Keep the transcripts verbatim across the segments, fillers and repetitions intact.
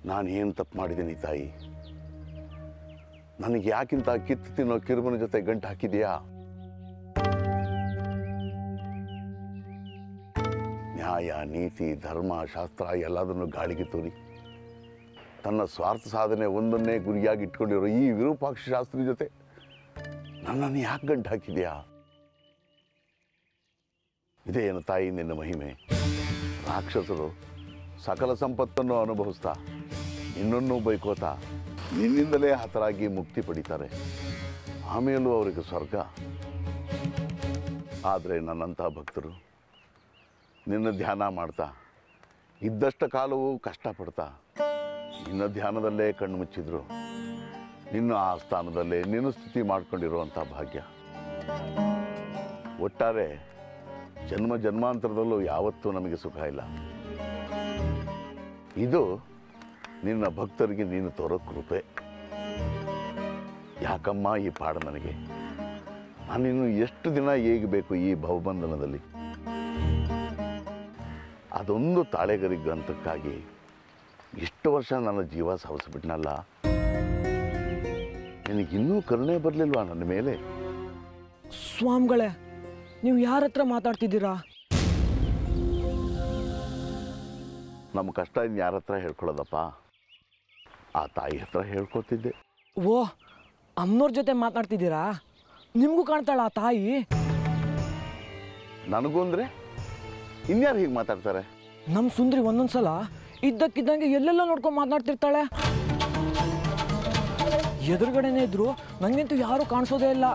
ನಾನೇನು ತಪ್ಪು ಮಾಡಿದ್ದೀನಿ ತಾಯಿ? ನನಗೆ ಯಾಕಿಂತ ಕಿತ್ತು ತಿನ್ನೋ ಕಿರುಬನ ಜೊತೆ ಗಂಟು ಹಾಕಿದೆಯಾ? ನ್ಯಾಯ, ನೀತಿ, ಧರ್ಮ, ಶಾಸ್ತ್ರ ಎಲ್ಲದನ್ನು ಗಾಳಿಗೆ ತೋರಿ ತನ್ನ ಸ್ವಾರ್ಥ ಸಾಧನೆ ಒಂದನ್ನೇ ಗುರಿಯಾಗಿ ಇಟ್ಕೊಂಡಿರೋ ಈ ವಿರೂಪಾಕ್ಷ ಶಾಸ್ತ್ರಿ ಜೊತೆ ನನ್ನನ್ನು ಯಾಕೆ ಗಂಟು ಹಾಕಿದೆಯಾ? ಇದೇನು ತಾಯಿ ನಿನ್ನ ಮಹಿಮೆ? ರಾಕ್ಷಸರು ಸಕಲ ಸಂಪತ್ತನ್ನು ಅನುಭವಿಸ್ತಾ ಇನ್ನೊನ್ನೂ ಬೈಕೋತಾ ನಿನ್ನಿಂದಲೇ ಹತರಾಗಿ ಮುಕ್ತಿ ಪಡಿತಾರೆ. ಆಮೇಲೂ ಅವರಿಗೆ ಸ್ವರ್ಗ. ಆದರೆ ನನ್ನಂಥ ಭಕ್ತರು ನಿನ್ನ ಧ್ಯಾನ ಮಾಡ್ತಾ ಇದ್ದಷ್ಟು ಕಾಲವೂ ಕಷ್ಟಪಡ್ತಾ ನಿನ್ನ ಧ್ಯಾನದಲ್ಲೇ ಕಣ್ಣು ಮುಚ್ಚಿದ್ರು ನಿನ್ನ ಆ ಸ್ಥಾನದಲ್ಲೇ ನಿನ್ನ ಸ್ತುತಿ ಮಾಡ್ಕೊಂಡಿರುವಂಥ ಭಾಗ್ಯ. ಒಟ್ಟಾರೆ ಜನ್ಮ ಜನ್ಮಾಂತರದಲ್ಲೂ ಯಾವತ್ತೂ ನಮಗೆ ಸುಖ ಇಲ್ಲ. ಇದು ನಿನ್ನ ಭಕ್ತರಿಗೆ ನೀನು ತೋರೋ ಕೃಪೆ. ಯಾಕಮ್ಮ ಈ ಪಾಡ ನನಗೆ? ನಾನಿನ್ನು ಎಷ್ಟು ದಿನ ಹೇಗಬೇಕು ಈ ಭವಬಂಧನದಲ್ಲಿ? ಅದೊಂದು ತಾಳೆಗರಿ ಗ್ರಂಥಕ್ಕಾಗಿ ಇಷ್ಟು ವರ್ಷ ನನ್ನ ಜೀವ ಸಾವಿಸ್ಬಿಟ್ನಲ್ಲ. ನಿನಗಿನ್ನೂ ಕರುಣೆ ಬರಲಿಲ್ವಾ ನನ್ನ ಮೇಲೆ? ಸ್ವಾಮಿಗಳೇ, ನೀವು ಯಾರ ಹತ್ರ ಮಾತಾಡ್ತಿದ್ದೀರಾ? ನಮ್ಮ ಕಷ್ಟ ಇನ್ನು ಯಾರ ಹತ್ರ ಹೇಳ್ಕೊಳ್ಳೋದಪ್ಪ? ಆ ತಾಯಿ ಹತ್ರ ಹೇಳ್ಕೊತಿದ್ದೆ. ಓ, ಅಮ್ಮನವ್ರ ಜೊತೆ ಮಾತಾಡ್ತಿದ್ದೀರಾ? ನಿಮಗೂ ಕಾಣ್ತಾಳ ಆ ತಾಯಿ? ನನಗೂ ಅಂದರೆ ಇನ್ಯಾರು ಹೀಗೆ ಮಾತಾಡ್ತಾರೆ? ನಮ್ಮ ಸುಂದ್ರಿ ಒಂದೊಂದ್ಸಲ ಇದ್ದಕ್ಕಿದ್ದಂಗೆ ಎಲ್ಲೆಲ್ಲ ನೋಡ್ಕೊಂಡು ಮಾತನಾಡ್ತಿರ್ತಾಳೆ. ಎದುರುಗಡೆನೇ ಇದ್ರು ನನಗಂತೂ ಯಾರೂ ಕಾಣಿಸೋದೇ ಇಲ್ಲ.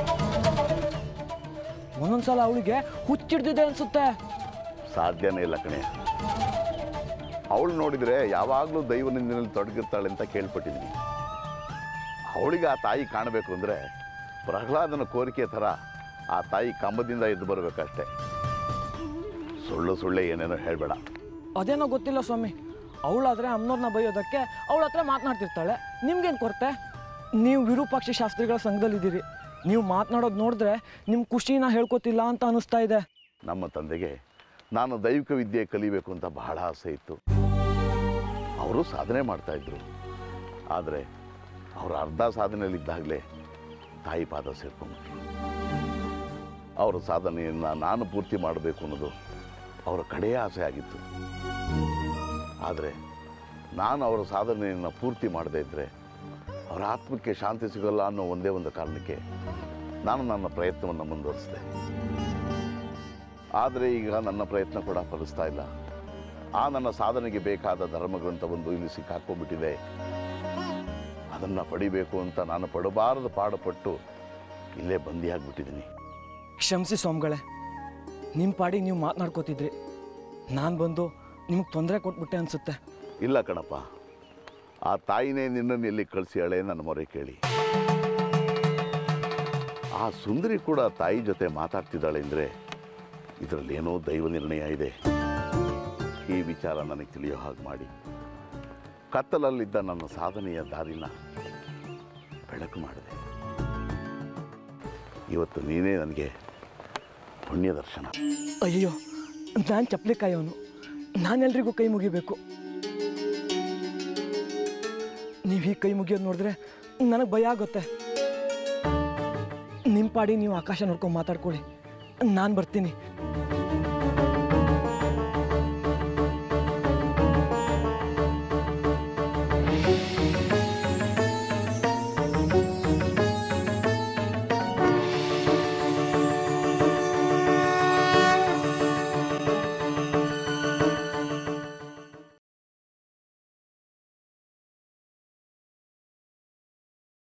ಒಂದೊಂದ್ಸಲ ಅವಳಿಗೆ ಹುಚ್ಚಿಡ್ದಿದೆ ಅನ್ಸುತ್ತೆ. ಸಾಧ್ಯನೇ ಇಲ್ಲ ಕಣೆ. ಅವಳು ನೋಡಿದರೆ ಯಾವಾಗಲೂ ದೈವ ನಿಂದಿನಲ್ಲಿ ತೊಡಗಿರ್ತಾಳೆ ಅಂತ ಕೇಳ್ಪಟ್ಟಿದ್ದೀನಿ. ಅವಳಿಗೆ ಆ ತಾಯಿ ಕಾಣಬೇಕು ಅಂದರೆ ಪ್ರಹ್ಲಾದನ ಕೋರಿಕೆ ಥರ ಆ ತಾಯಿ ಕಂಬದಿಂದ ಎದ್ದು ಬರಬೇಕಷ್ಟೆ. ಸುಳ್ಳು ಸುಳ್ಳೆ ಏನೇನೋ ಹೇಳಬೇಡ. ಅದೇನೋ ಗೊತ್ತಿಲ್ಲ ಸ್ವಾಮಿ. ಅವಳಾದರೆ ಅಮ್ಮನವ್ರನ್ನ ಬೈಯೋದಕ್ಕೆ ಅವಳ ಹತ್ರ ಮಾತನಾಡ್ತಿರ್ತಾಳೆ. ನಿಮ್ಗೇನು ಕೊರತೆ? ನೀವು ವಿರೂಪಾಕ್ಷ ಶಾಸ್ತ್ರಿಗಳ ಸಂಘದಲ್ಲಿದ್ದೀರಿ. ನೀವು ಮಾತನಾಡೋದು ನೋಡಿದ್ರೆ ನಿಮ್ಮ ಖುಷಿನ ಹೇಳ್ಕೊತಿಲ್ಲ ಅಂತ ಅನ್ನಿಸ್ತಾ ಇದೆ. ನಮ್ಮ ತಂದೆಗೆ ನಾನು ದೈವಿಕ ವಿದ್ಯೆ ಕಲಿಬೇಕು ಅಂತ ಬಹಳ ಆಸೆ ಇತ್ತು. ಅವರು ಸಾಧನೆ ಮಾಡ್ತಾಯಿದ್ರು. ಆದರೆ ಅವರು ಅರ್ಧ ಸಾಧನೆಯಲ್ಲಿದ್ದಾಗಲೇ ತಾಯಿ ಪಾದ ಸೇರ್ಕೊಂಡ್ಬಿಟ್ರು. ಅವರ ಸಾಧನೆಯನ್ನು ನಾನು ಪೂರ್ತಿ ಮಾಡಬೇಕು ಅನ್ನೋದು ಅವರ ಕಡೆಯ ಆಸೆ ಆಗಿತ್ತು. ಆದರೆ ನಾನು ಅವರ ಸಾಧನೆಯನ್ನು ಪೂರ್ತಿ ಮಾಡದೇ ಇದ್ದರೆ ಅವರ ಆತ್ಮಕ್ಕೆ ಶಾಂತಿ ಸಿಗಲ್ಲ ಅನ್ನೋ ಒಂದೇ ಒಂದು ಕಾರಣಕ್ಕೆ ನಾನು ನನ್ನ ಪ್ರಯತ್ನವನ್ನು ಮುಂದುವರಿಸಿದೆ. ಆದರೆ ಈಗ ನನ್ನ ಪ್ರಯತ್ನ ಕೂಡ ಫಲಿಸ್ತಾ ಇಲ್ಲ. ಆ ನನ್ನ ಸಾಧನೆಗೆ ಬೇಕಾದ ಧರ್ಮಗ್ರಂಥವೊಂದು ಇಲ್ಲಿ ಸಿಕ್ಕಾಕೊಂಡ್ಬಿಟ್ಟಿದೆ. ಅದನ್ನು ಪಡಿಬೇಕು ಅಂತ ನಾನು ಪಡಬಾರದು ಪಾಡುಪಟ್ಟು ಇಲ್ಲೇ ಬಂದಿಯಾಗ್ಬಿಟ್ಟಿದ್ದೀನಿ. ಕ್ಷಮಿಸಿ ಸ್ವಾಮಿಗಳೇ, ನಿಮ್ಮ ಪಾಡಿಗೆ ನೀವು ಮಾತನಾಡ್ಕೋತಿದ್ರಿ. ನಾನು ಬಂದು ನಿಮಗೆ ತೊಂದರೆ ಕೊಟ್ಬಿಟ್ಟೆ ಅನಿಸುತ್ತೆ. ಇಲ್ಲ ಕಣಪ್ಪ, ಆ ತಾಯಿನೇ ನಿನ್ನನ್ನು ಎಲ್ಲಿ ಕಳಿಸ್ಯಾಳೆ ನನ್ನ ಮೊರೆ ಕೇಳಿ. ಆ ಸುಂದರಿ ಕೂಡ ತಾಯಿ ಜೊತೆ ಮಾತಾಡ್ತಿದ್ದಾಳೆ ಅಂದರೆ ಇದರಲ್ಲೇನೋ ದೈವ ನಿರ್ಣಯ ಇದೆ. ಈ ವಿಚಾರ ನನಗೆ ತಿಳಿಯೋ ಹಾಗೆ ಮಾಡಿ ಕತ್ತಲಲ್ಲಿದ್ದ ನನ್ನ ಸಾಧನೆಯ ದಾರಿನ ಬೆಳಕು ಮಾಡಿದೆ. ಇವತ್ತು ನೀನೇ ನನಗೆ ಪುಣ್ಯ ದರ್ಶನ. ಅಯ್ಯೋ, ನಾನು ಚಪ್ಪಲಿ ಕಾಯೋನು. ನಾನೆಲ್ರಿಗೂ ಕೈ ಮುಗಿಬೇಕು. ನೀವು ಹೀಗೆ ಕೈ ಮುಗಿಯೋದು ನೋಡಿದ್ರೆ ನನಗೆ ಭಯ ಆಗುತ್ತೆ. ನಿಮ್ಮ ಪಾಡಿ ನೀವು ಆಕಾಶ ನೋಡ್ಕೊಂಡು ಮಾತಾಡ್ಕೊಳ್ಳಿ. ನಾನು ಬರ್ತೀನಿ.